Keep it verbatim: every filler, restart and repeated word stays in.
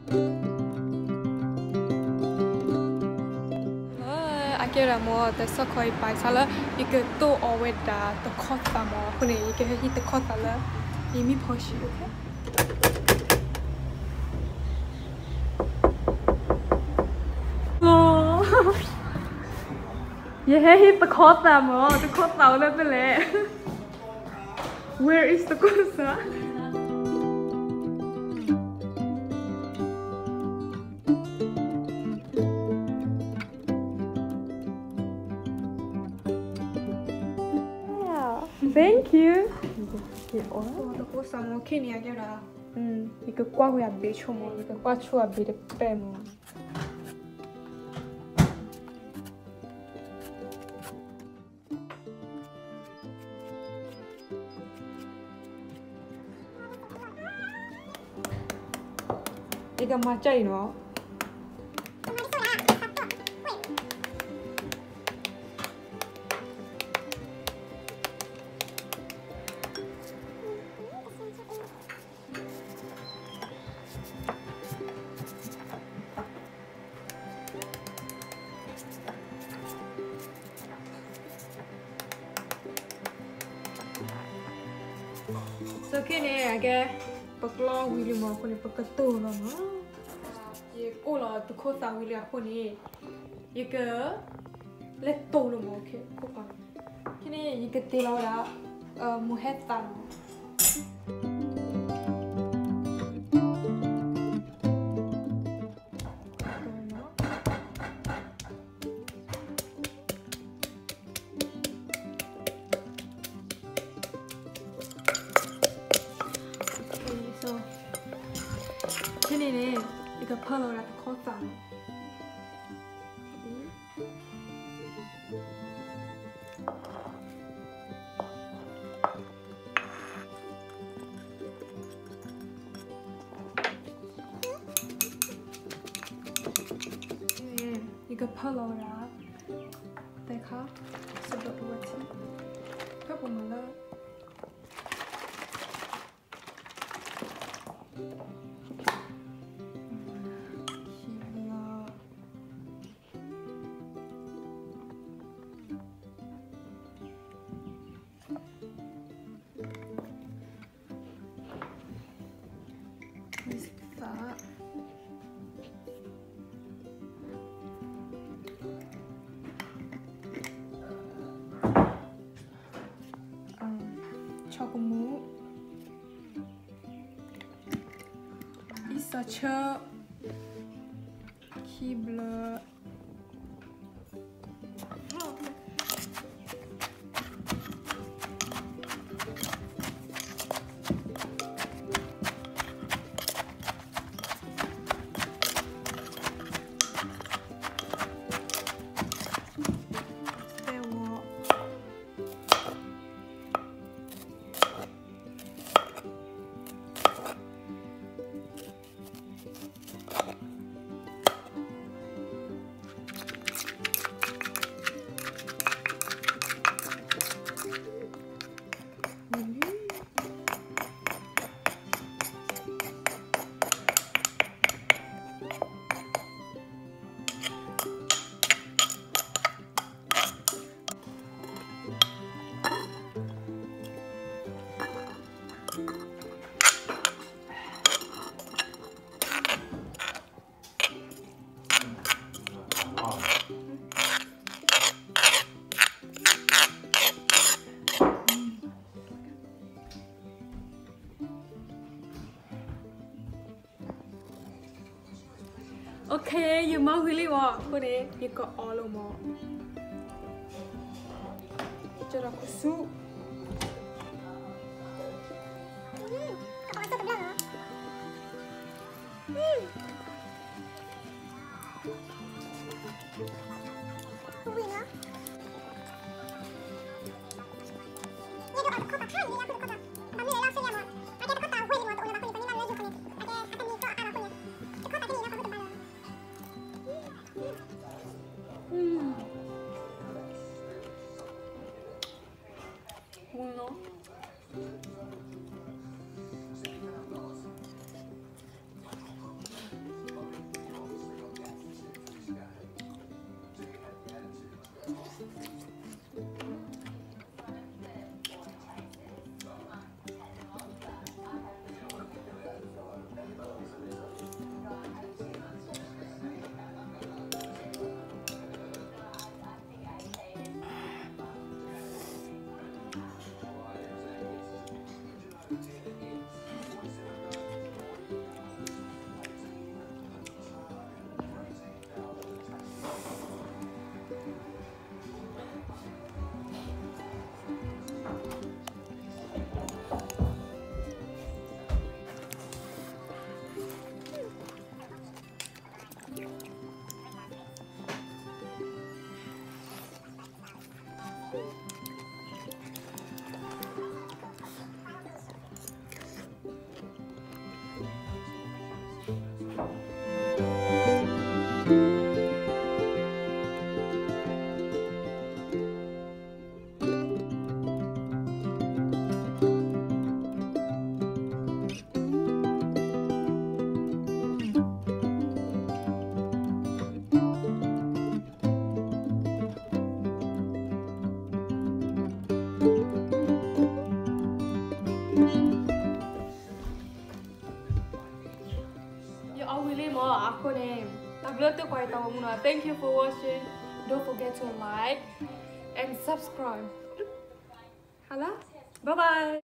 Kira mo the sokoi pai sala ike to always da the kota mo kuni ike hit the kota la imi poshi okay oh ye hit the kota mo the kota la bele where is the kota Thank you. Oh, the post I'm okay ni aja dah. Hmm, ikut kuah aku habis cuma, ikut kuah cu habis depan. Ikan macam ini. So kini agak pekelau William aku ni peketul lah. Ye kola tu kota William aku ni, ye ke leto lu mau ke bukan. Kini ye ke tilau dah muhetan. Ini ni, ikan palo rat kota. Ini ikan palo rat. Teka, sedap buat sih. Kau mana? Chocomu Isacha Kibla Okay, you mau really wa, kau ni ikut all mau. Cara aku su. Hmm, apa rasa kebelah ah? Hmm. Kuih lah. Ni ada apa kau tak kan? Ni aku kau tak. Kami lelah saya mau. Ada kau tahu kuih ni mau tu orang aku ni pani mana juga ni. Ada kata ni kau arah aku ni. Kau tak ni aku tu mana? Hmm. You are really more acronym. Thank you for watching. Don't forget to like and subscribe. Hello? Bye bye.